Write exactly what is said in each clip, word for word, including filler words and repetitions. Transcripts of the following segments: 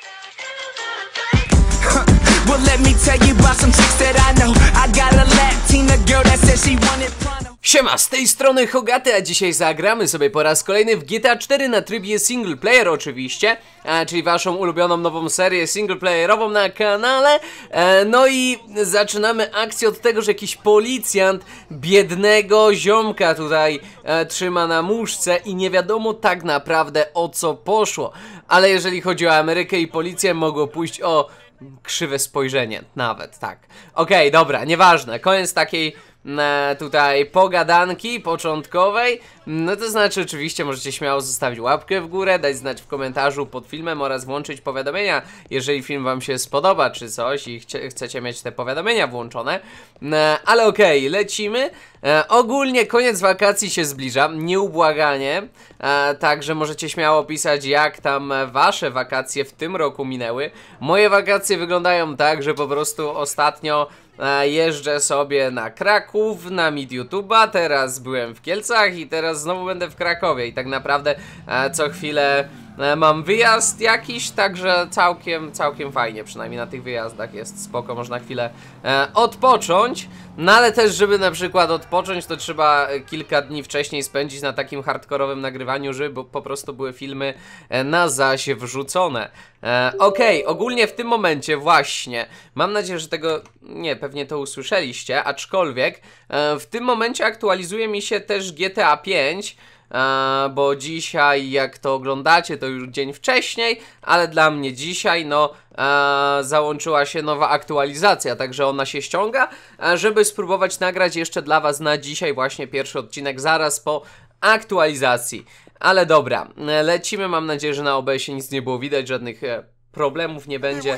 Well, let me tell you about some chicks that I know. I got a Latina girl that said she wanted pronto. Siema, z tej strony Hogaty, a dzisiaj zagramy sobie po raz kolejny w G T A cztery na trybie single player oczywiście, a, czyli waszą ulubioną nową serię singleplayerową na kanale. E, no i zaczynamy akcję od tego, że jakiś policjant biednego ziomka tutaj e, trzyma na muszce i nie wiadomo tak naprawdę o co poszło. Ale jeżeli chodzi o Amerykę i policję, mogło pójść o krzywe spojrzenie, nawet, tak. Okej, okay, dobra, nieważne, koniec takiej e, tutaj pogadanki początkowej. No to znaczy oczywiście możecie śmiało zostawić łapkę w górę, dać znać w komentarzu pod filmem oraz włączyć powiadomienia, jeżeli film wam się spodoba czy coś i chcie, chcecie mieć te powiadomienia włączone. E, ale okej, okay, lecimy. E, ogólnie koniec wakacji się zbliża, nieubłaganie, e, także możecie śmiało pisać, jak tam wasze wakacje w tym roku minęły. Moje wakacje wyglądają tak, że po prostu ostatnio e, jeżdżę sobie na Kraków, na Meet YouTube'a, teraz byłem w Kielcach i teraz znowu będę w Krakowie i tak naprawdę e, co chwilę e, mam wyjazd jakiś, także całkiem, całkiem fajnie, przynajmniej na tych wyjazdach jest spoko, można chwilę e, odpocząć. No ale też, żeby na przykład odpocząć, to trzeba kilka dni wcześniej spędzić na takim hardkorowym nagrywaniu, żeby po prostu były filmy na zaś wrzucone. E, Okej, okay, ogólnie w tym momencie właśnie, mam nadzieję, że tego, nie, pewnie to usłyszeliście, aczkolwiek e, w tym momencie aktualizuje mi się też G T A pięć, e, bo dzisiaj, jak to oglądacie, to już dzień wcześniej, ale dla mnie dzisiaj, no, e, załączyła się nowa aktualizacja, także ona się ściąga, e, żeby spróbować nagrać jeszcze dla was na dzisiaj właśnie pierwszy odcinek zaraz po aktualizacji. Ale dobra, lecimy, mam nadzieję, że na O B S-ie nic nie było widać, żadnych e, problemów nie będzie.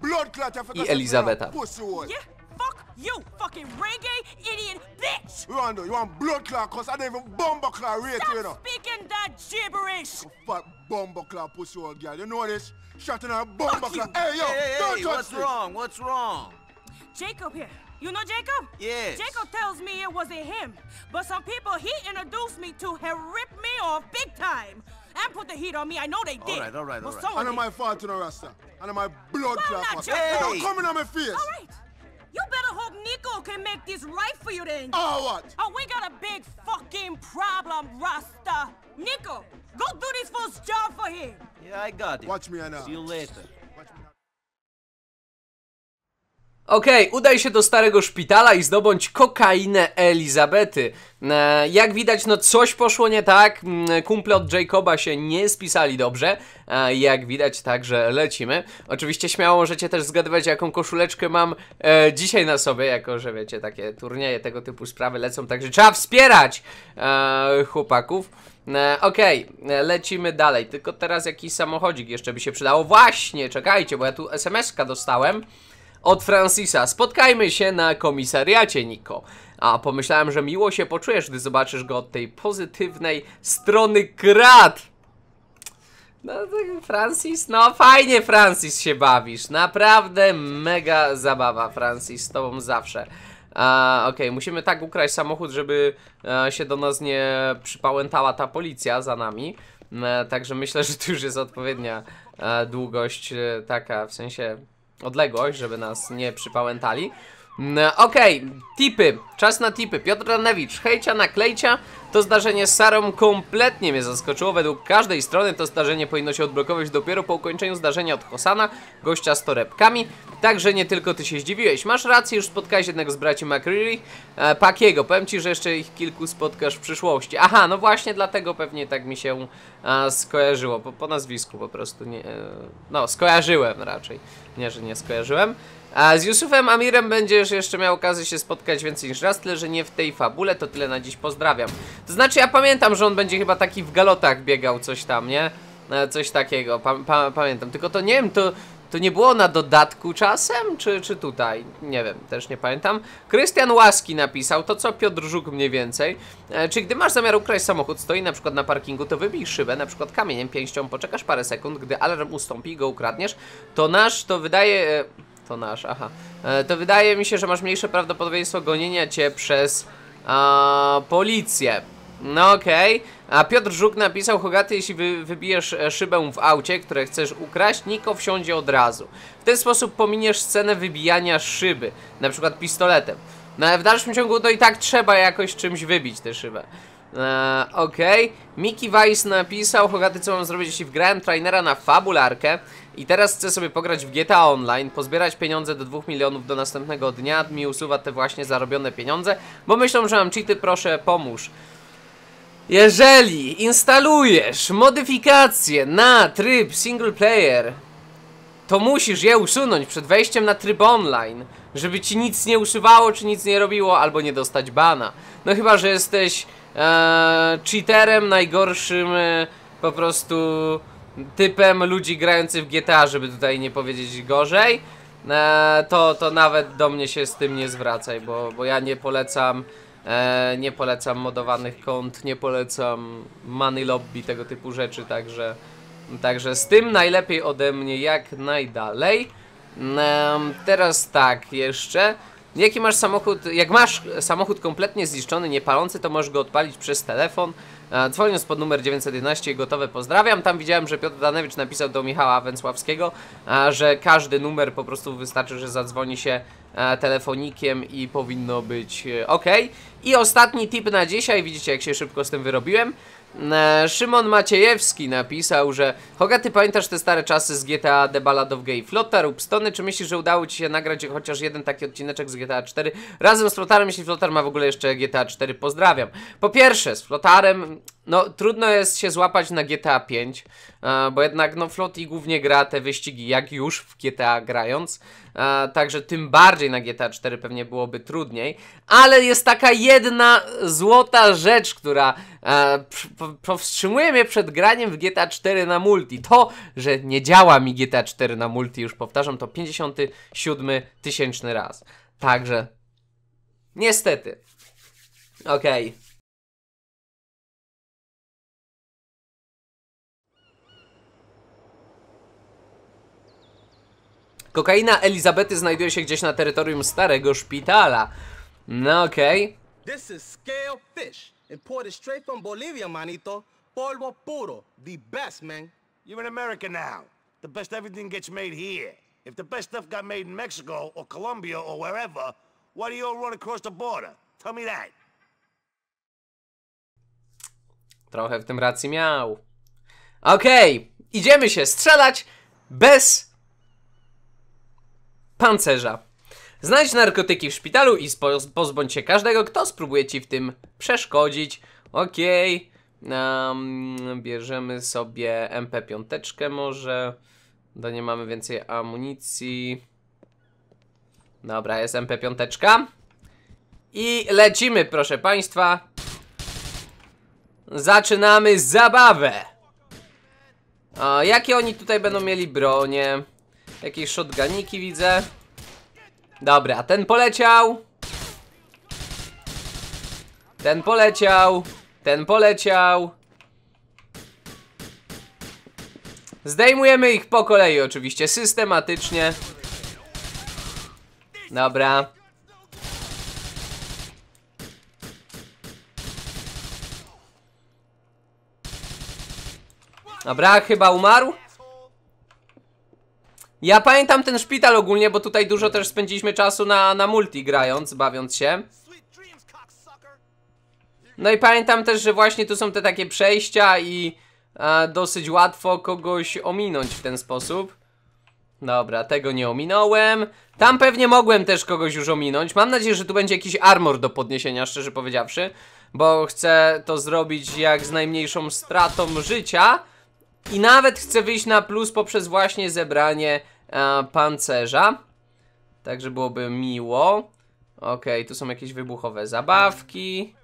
I Elizabeta. Fuck you, fucking reggae idiot bitch! Rondo, you want blood clot cause I don't even bomber clot rate you know. Stop speaking that gibberish! Fuck bomber clot pussy old girl, you know this? Shot in her bomber clot. Hey yo, hey, don't hey, touch what's me. wrong? What's wrong? Jacob here. You know Jacob? Yes. Jacob tells me it wasn't him, but some people he introduced me to have ripped me off big time and put the heat on me. I know they did. All right, all right, all but right. someone And did. my fault to no rasta. And my blood Well, clot. not pussy. your Hey, fault. don't come in on my face. All right. You better hope Nico can make this right for you then. Oh what? Oh, we got a big fucking problem, Rasta. Nico, go do this fool's job for him. Yeah, I got it. Watch me now. See you later. Okej, okay, udaj się do starego szpitala i zdobądź kokainę Elizabety. E, jak widać, no coś poszło nie tak. Kumple od Jacoba się nie spisali dobrze. E, jak widać, także lecimy. Oczywiście śmiało możecie też zgadywać, jaką koszuleczkę mam e, dzisiaj na sobie, jako że wiecie, takie turnieje, tego typu sprawy lecą, także trzeba wspierać e, chłopaków. E, Okej, okay, lecimy dalej. Tylko teraz jakiś samochodzik jeszcze by się przydało. Właśnie, czekajcie, bo ja tu es em es-ka dostałem od Francisa. Spotkajmy się na komisariacie, Nico. A pomyślałem, że miło się poczujesz, gdy zobaczysz go od tej pozytywnej strony krat. No Francis, no fajnie Francis się bawisz. Naprawdę mega zabawa, Francis, z tobą zawsze. Okej, okay, musimy tak ukraść samochód, żeby a, się do nas nie przypałętała ta policja za nami. A, także myślę, że tu już jest odpowiednia a, długość a, taka, w sensie odległość, żeby nas nie przypałętali. No, okej, okay. Tipy, czas na tipy. Piotr Ranewicz, hejcia naklejcia. To zdarzenie z Sarą kompletnie mnie zaskoczyło. Według każdej strony to zdarzenie powinno się odblokować dopiero po ukończeniu zdarzenia od Hosana, gościa z torebkami. Także nie tylko ty się zdziwiłeś. Masz rację, już spotkałeś jednego z braci McCreary, e, Pakiego. Powiem ci, że jeszcze ich kilku spotkasz w przyszłości. Aha, no właśnie dlatego pewnie tak mi się e, skojarzyło. Po, po nazwisku po prostu nie... E, no, skojarzyłem raczej. Nie, że nie skojarzyłem. A z Yusufem Amirem będziesz jeszcze miał okazję się spotkać więcej niż raz, tyle że nie w tej fabule, to tyle na dziś, pozdrawiam. To znaczy ja pamiętam, że on będzie chyba taki w galotach biegał, coś tam, nie? E, coś takiego, pa, pa, pamiętam, tylko to nie wiem, to, to nie było na dodatku czasem, czy, czy tutaj? Nie wiem, też nie pamiętam. Krystian Łaski napisał, to co Piotr Żuk mniej więcej. E, czy gdy masz zamiar ukraść samochód, stoi na przykład na parkingu, to wybij szybę, na przykład kamieniem, pięścią, poczekasz parę sekund, gdy alarm ustąpi i go ukradniesz, to nasz, to wydaje... E, To nasz, aha. E, to wydaje mi się, że masz mniejsze prawdopodobieństwo gonienia cię przez a, policję. No okej. Okay. A Piotr Żuk napisał: Hogaty, jeśli wy, wybijesz szybę w aucie, które chcesz ukraść, Niko wsiądzie od razu. W ten sposób pominiesz scenę wybijania szyby, na przykład pistoletem. No ale w dalszym ciągu to i tak trzeba jakoś czymś wybić tę szybę. Eee, Okej, okay. Miki Weiss napisał: Hogaty, co mam zrobić, jeśli wgrałem trainera na fabularkę i teraz chcę sobie pograć w G T A Online, pozbierać pieniądze do dwóch milionów do następnego dnia, mi usuwa te właśnie zarobione pieniądze, bo myślą, że mam cheaty, proszę pomóż. Jeżeli instalujesz modyfikacje na tryb single player, to musisz je usunąć przed wejściem na tryb online, żeby ci nic nie usuwało, czy nic nie robiło, albo nie dostać bana. No chyba, że jesteś e, cheaterem, najgorszym e, po prostu typem ludzi grających w G T A, żeby tutaj nie powiedzieć gorzej, e, to, to nawet do mnie się z tym nie zwracaj, bo, bo ja nie polecam e, nie polecam modowanych kont, nie polecam money lobby, tego typu rzeczy, także Także z tym najlepiej ode mnie jak najdalej. Um, teraz tak, jeszcze. Jaki masz samochód? Jak masz samochód kompletnie zniszczony, niepalący, to możesz go odpalić przez telefon. E, dzwoniąc pod numer dziewięćset jedenaście, gotowe, pozdrawiam. Tam widziałem, że Piotr Danewicz napisał do Michała Węcławskiego, a, że każdy numer po prostu wystarczy, że zadzwoni się e, telefonikiem i powinno być e, ok. I ostatni tip na dzisiaj, widzicie jak się szybko z tym wyrobiłem. E, Szymon Maciejewski napisał, że Hogaty, pamiętasz te stare czasy z G T A The Ballad of Gay Flotta lub Stony? Czy myślisz, że udało ci się nagrać chociaż jeden taki odcineczek z G T A cztery razem z Flotarem, jeśli Flotar ma w ogóle jeszcze G T A cztery? Pozdrawiam. Po pierwsze, z Flotarem, no trudno jest się złapać na G T A pięć, e, bo jednak no Flotti głównie gra te wyścigi jak już w G T A grając, e, także tym bardziej na G T A cztery pewnie byłoby trudniej, ale jest taka jedna złota rzecz, która e, powstrzymuje mnie przed graniem w G T A cztery na multi. To, że nie działa mi G T A cztery na multi, już powtarzam to pięćdziesiąty siódmy tysięczny raz. Także niestety. Okej. Okay. Kokaina Elizabety znajduje się gdzieś na terytorium starego szpitala. No okej. Okay. This is scale fish, imported straight from Bolivia, manito. Polvo puro, the best, man. You're in America now. The best everything gets made here. If the best stuff got made in Mexico or Colombia or wherever, why do you all run across the border? Tell me that. Trochę w tym racji miał. Okej, okay. Idziemy się strzelać bez pancerza. Znajdź narkotyki w szpitalu i pozbądź się każdego, kto spróbuje ci w tym przeszkodzić. Okej. Okay. Um, bierzemy sobie M P pięć może. Do nie mamy więcej amunicji. Dobra, jest M P pięć. I lecimy, proszę państwa. Zaczynamy zabawę. O, jakie oni tutaj będą mieli bronie? Jakieś shotguniki widzę. Dobra, ten poleciał. Ten poleciał. Ten poleciał. Zdejmujemy ich po kolei oczywiście, systematycznie. Dobra. Dobra, chyba umarł. Ja pamiętam ten szpital ogólnie, bo tutaj dużo też spędziliśmy czasu na, na multi grając, bawiąc się. No i pamiętam też, że właśnie tu są te takie przejścia i a, dosyć łatwo kogoś ominąć w ten sposób. Dobra, tego nie ominąłem. Tam pewnie mogłem też kogoś już ominąć. Mam nadzieję, że tu będzie jakiś armor do podniesienia, szczerze powiedziawszy. Bo chcę to zrobić jak z najmniejszą stratą życia. I nawet chcę wyjść na plus poprzez właśnie zebranie e, pancerza. Także byłoby miło. Okej, okay, tu są jakieś wybuchowe zabawki.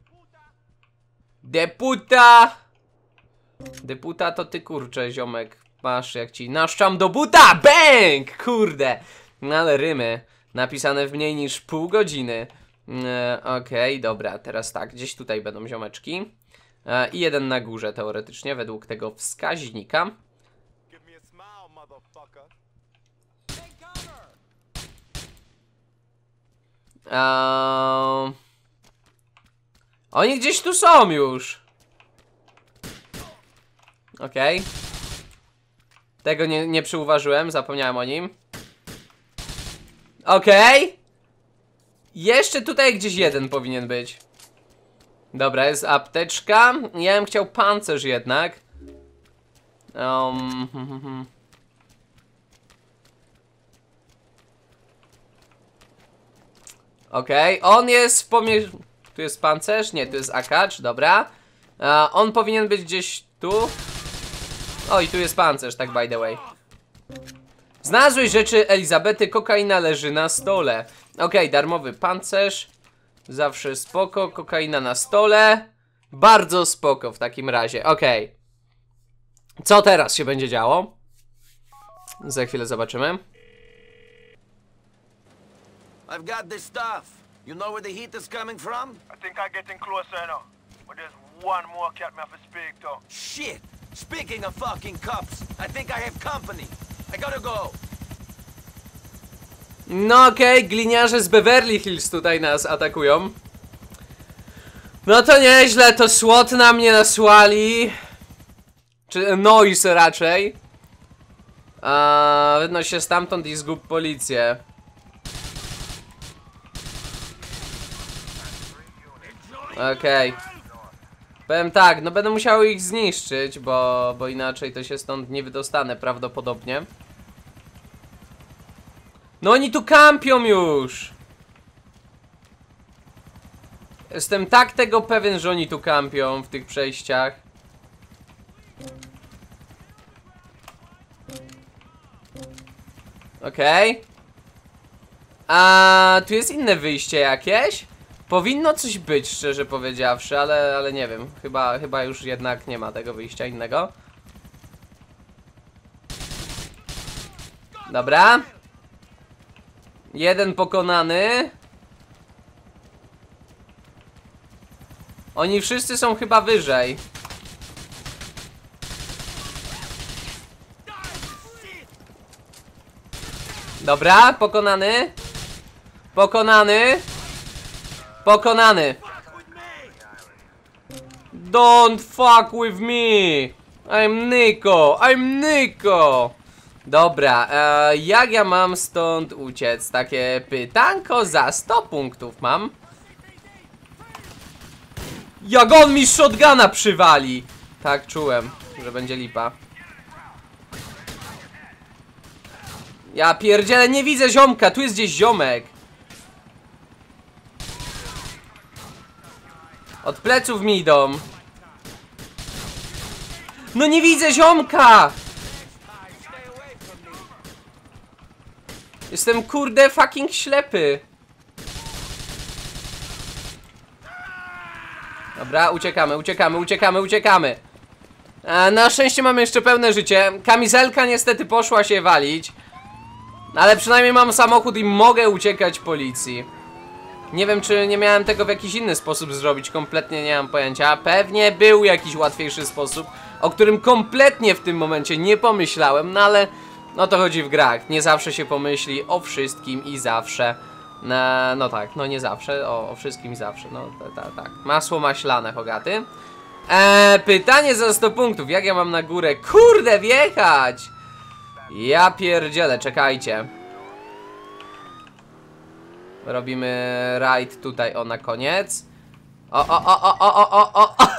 Deputa! Deputa to ty, kurczę, ziomek. Masz jak ci naszczam do buta! Bang! Kurde! No ale rymy. Napisane w mniej niż pół godziny. E, Okej, okay, dobra, teraz tak. Gdzieś tutaj będą ziomeczki. E, I jeden na górze teoretycznie, według tego wskaźnika. Eee... Oni gdzieś tu są już. Okej. Okay. Tego nie, nie przyuważyłem, zapomniałem o nim. Okej. Okay. Jeszcze tutaj gdzieś jeden powinien być. Dobra, jest apteczka. Ja bym chciał pancerz jednak. Um, hmm, hmm, hmm. Okej, okay. On jest w pomieszczeniu. Tu jest pancerz? Nie, tu jest akacz, dobra. Uh, on powinien być gdzieś tu. O, i tu jest pancerz, tak by the way. Znalazłeś rzeczy Elizabety, kokaina leży na stole. Okej, okay, darmowy pancerz. Zawsze spoko, kokaina na stole. Bardzo spoko w takim razie, okej. Okay. Co teraz się będzie działo? Za chwilę zobaczymy. I've got this stuff. You know where the heat is coming from? I think I'm getting closer now. But there's one more cat me have to speak to. Shit! Speaking of fucking cops, I think I have company. I gotta go. No okej, okay, gliniarze z Beverly Hills tutaj nas atakują. No to nieźle, to SWAT na mnie nasłali. Czy noise raczej. A wynoś się stamtąd i zgub policję. Okej. Okay. Powiem tak, no będę musiał ich zniszczyć, bo, bo inaczej to się stąd nie wydostanę prawdopodobnie. No oni tu kampią już! Jestem tak tego pewien, że oni tu kampią w tych przejściach. Okej. Okay. A tu jest inne wyjście jakieś? Powinno coś być, szczerze powiedziawszy, ale, ale nie wiem. Chyba, chyba już jednak nie ma tego wyjścia innego. Dobra. Jeden pokonany. Oni wszyscy są chyba wyżej. Dobra, pokonany. Pokonany. Pokonany. Don't fuck with me. I'm Nico. I'm Nico. Dobra, e, jak ja mam stąd uciec? Takie pytanko za sto punktów mam. Jak on mi shotguna przywali. Tak, czułem, że będzie lipa. Ja pierdzielę, nie widzę ziomka. Tu jest gdzieś ziomek. Od pleców mi idą. No nie widzę ziomka. Jestem kurde fucking ślepy. Dobra, uciekamy, uciekamy, uciekamy, uciekamy. E, na szczęście mamy jeszcze pełne życie. Kamizelka niestety poszła się walić. Ale przynajmniej mam samochód i mogę uciekać policji. Nie wiem, czy nie miałem tego w jakiś inny sposób zrobić. Kompletnie nie mam pojęcia. Pewnie był jakiś łatwiejszy sposób, o którym kompletnie w tym momencie nie pomyślałem. No ale no to chodzi w grach. Nie zawsze się pomyśli o wszystkim i zawsze. No, no tak, no nie zawsze, o, o wszystkim i zawsze. No tak, ta, tak. Masło maślane, Hogaty. Eee, pytanie za sto punktów. Jak ja mam na górę? Kurde, wjechać! Ja pierdzielę, czekajcie. Robimy rajd tutaj, o, na koniec. O, o, o, o, o, o, o, o.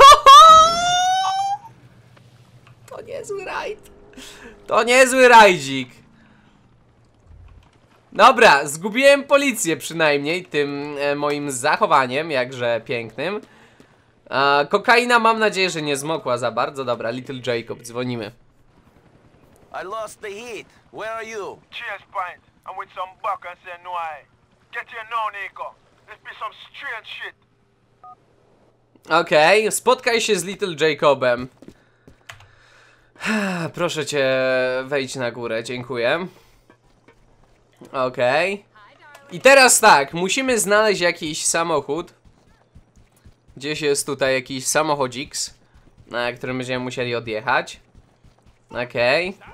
To niezły rajd. To niezły rajdzik. Dobra, zgubiłem policję przynajmniej tym e, moim zachowaniem, jakże pięknym. e, Kokaina mam nadzieję, że nie zmokła za bardzo. Dobra, Little Jacob, dzwonimy. I lost the heat. Where are you? Chase point. I'm with some buck and say no I. Get here now, Nico. This be some strange shit. Okej, okay, spotkaj się z Little Jacobem. Proszę cię, wejdź na górę, dziękuję. Okej. Okay. I teraz tak, musimy znaleźć jakiś samochód. Gdzieś jest tutaj jakiś samochodziks, na którym będziemy musieli odjechać. Okej. Okay.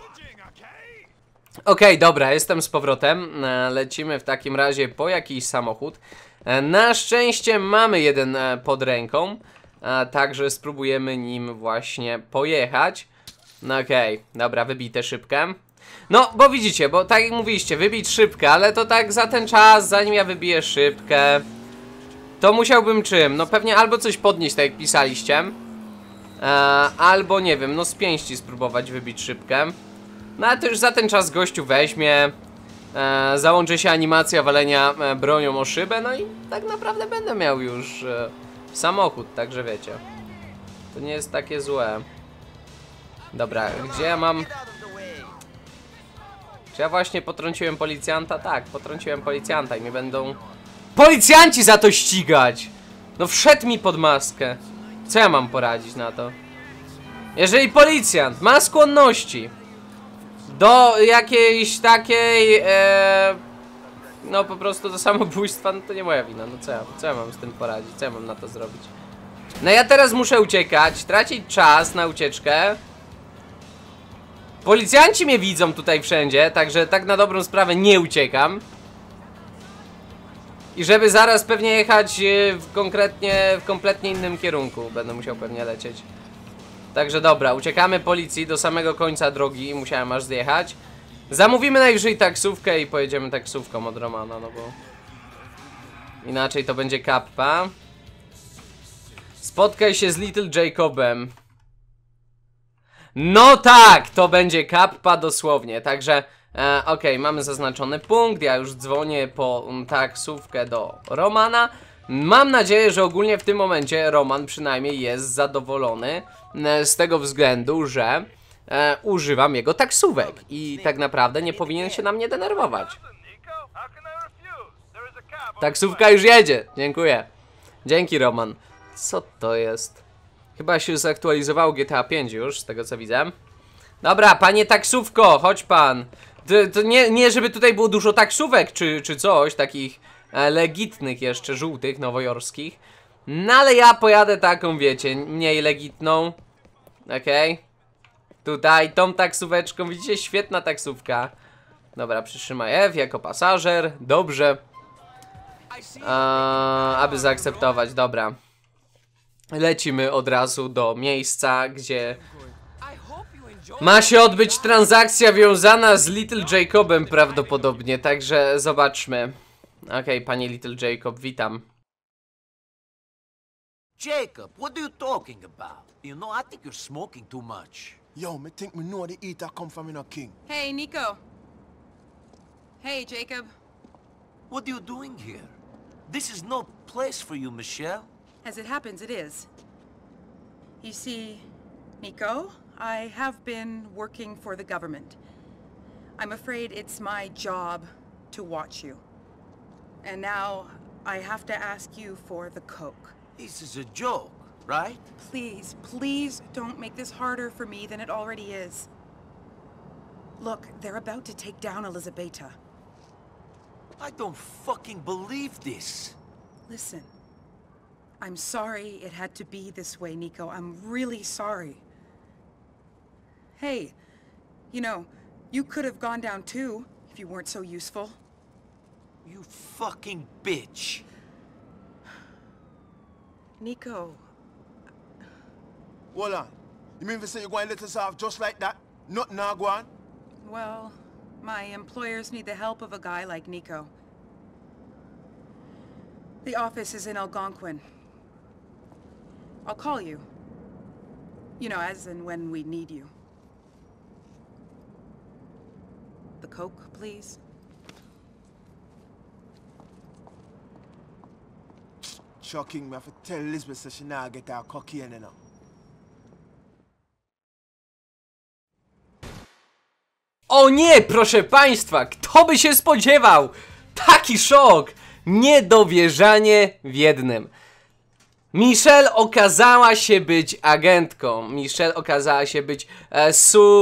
Okej, okay, dobra, jestem z powrotem. Lecimy w takim razie po jakiś samochód. Na szczęście mamy jeden pod ręką. a, także spróbujemy nim właśnie pojechać. No okej, okay. Dobra, wybij szybkę. No, bo widzicie, bo tak jak mówiliście, wybić szybkę, ale to tak za ten czas, zanim ja wybiję szybkę, to musiałbym czym? No pewnie albo coś podnieść, tak jak pisaliście, e, albo nie wiem, no z pięści spróbować wybić szybkę. No ale to już za ten czas gościu weźmie, e, załączy się animacja walenia e, bronią o szybę, no i tak naprawdę będę miał już e, samochód, także wiecie. To nie jest takie złe. Dobra, gdzie ja mam... Czy ja właśnie potrąciłem policjanta? Tak, potrąciłem policjanta i mnie będą... Policjanci za to ścigać! No wszedł mi pod maskę. Co ja mam poradzić na to? Jeżeli policjant ma skłonności do jakiejś takiej... E, no po prostu do samobójstwa, no to nie moja wina. No co ja, co ja mam z tym poradzić? Co ja mam na to zrobić? No ja teraz muszę uciekać, tracić czas na ucieczkę. Policjanci mnie widzą tutaj wszędzie, także tak na dobrą sprawę nie uciekam. I żeby zaraz pewnie jechać w konkretnie, w kompletnie innym kierunku będę musiał pewnie lecieć. Także dobra, uciekamy policji do samego końca drogi, musiałem aż zjechać. Zamówimy najwyżej taksówkę i pojedziemy taksówką od Romana, no bo... Inaczej to będzie kappa. Spotkaj się z Little Jacobem. No tak, to będzie kappa dosłownie, także e, okej, okay, mamy zaznaczony punkt, ja już dzwonię po um, taksówkę do Romana. Mam nadzieję, że ogólnie w tym momencie Roman przynajmniej jest zadowolony e, z tego względu, że e, używam jego taksówek i tak naprawdę nie powinien się na mnie denerwować. Taksówka już jedzie, dziękuję. Dzięki Roman. Co to jest? Chyba się zaktualizowało G T A pięć już, z tego co widzę. Dobra, panie taksówko, chodź pan. To, to nie, nie żeby tutaj było dużo taksówek czy, czy coś, takich e, legitnych jeszcze, żółtych, nowojorskich. No ale ja pojadę taką, wiecie, mniej legitną. Okej. Okay. Tutaj tą taksóweczką, widzicie, świetna taksówka. Dobra, przytrzymaj F jako pasażer, dobrze. E, aby zaakceptować, dobra. Lecimy od razu do miejsca, gdzie ma się odbyć transakcja wiązana z Little Jacobem prawdopodobnie, także zobaczmy. Okej, okay, panie Little Jacob, witam. Jacob, what are you talking about? You know, I think you're smoking too much. Yo, me think me know the eater come from in a king. Hey, Nico. Hey, Jacob. What are you doing here? This is no place for you, Michelle. As it happens, it is. You see, Nico, I have been working for the government. I'm afraid it's my job to watch you. And now I have to ask you for the coke. This is a joke, right? Please, please don't make this harder for me than it already is. Look, they're about to take down Elizabeta. I don't fucking believe this. Listen. I'm sorry it had to be this way, Nico. I'm really sorry. Hey, you know, you could have gone down too, if you weren't so useful. You fucking bitch. Nico. Hold on. You mean to say you're going to let us off just like that? Nothing now go on? Well, my employers need the help of a guy like Nico. The office is in Algonquin. I'll call you. You know, as and when we need you. The coke, please. Shocking, me have to tell Elizabeth that she now get her cocaine now. O nie, proszę państwa, kto by się spodziewał? Taki szok! Niedowierzanie w jednym. Michelle okazała się być agentką. Michelle okazała się być e,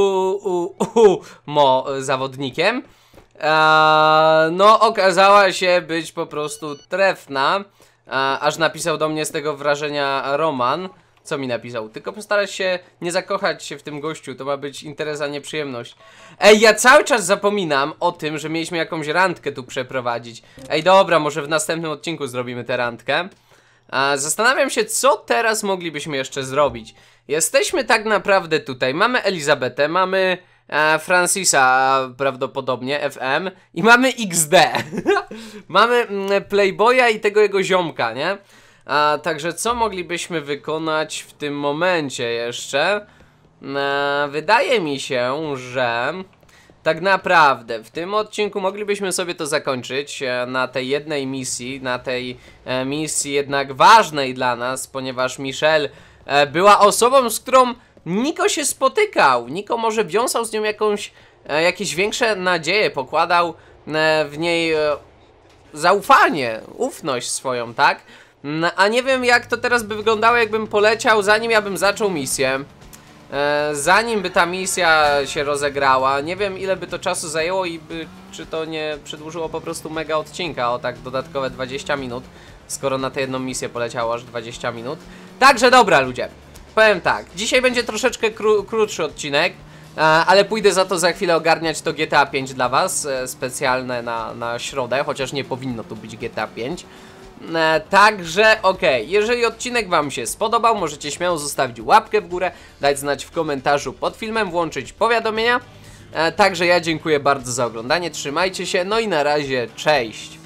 sumo zawodnikiem. E, no, okazała się być po prostu trefna. E, aż napisał do mnie z tego wrażenia Roman. Co mi napisał? Tylko postarać się nie zakochać się w tym gościu. To ma być interes, a nie przyjemność. Ej, ja cały czas zapominam o tym, że mieliśmy jakąś randkę tu przeprowadzić. Ej, dobra, może w następnym odcinku zrobimy tę randkę. E, zastanawiam się, co teraz moglibyśmy jeszcze zrobić. Jesteśmy tak naprawdę tutaj, mamy Elizabetę, mamy e, Francisa prawdopodobnie, F M i mamy X D. Mamy mm, Playboya i tego jego ziomka, nie? A, także co moglibyśmy wykonać w tym momencie jeszcze? E, wydaje mi się, że tak naprawdę w tym odcinku moglibyśmy sobie to zakończyć e, na tej jednej misji, na tej e, misji jednak ważnej dla nas, ponieważ Michelle e, była osobą, z którą Niko się spotykał. Niko może wiązał z nią jakąś, e, jakieś większe nadzieje, pokładał e, w niej e, zaufanie, ufność swoją, tak? No, a nie wiem, jak to teraz by wyglądało, jakbym poleciał, zanim ja bym zaczął misję. E, zanim by ta misja się rozegrała. Nie wiem, ile by to czasu zajęło i by, czy to nie przedłużyło po prostu mega odcinka o tak dodatkowe dwadzieścia minut, skoro na tę jedną misję poleciało aż dwadzieścia minut. Także dobra, ludzie, powiem tak, dzisiaj będzie troszeczkę kró krótszy odcinek, e, ale pójdę za to za chwilę ogarniać to G T A pięć dla was, e, specjalne na, na środę, chociaż nie powinno tu być G T A pięć. E, także okej, okay. Jeżeli odcinek wam się spodobał, możecie śmiało zostawić łapkę w górę, dać znać w komentarzu pod filmem, włączyć powiadomienia. e, Także ja dziękuję bardzo za oglądanie, trzymajcie się, no i na razie, cześć!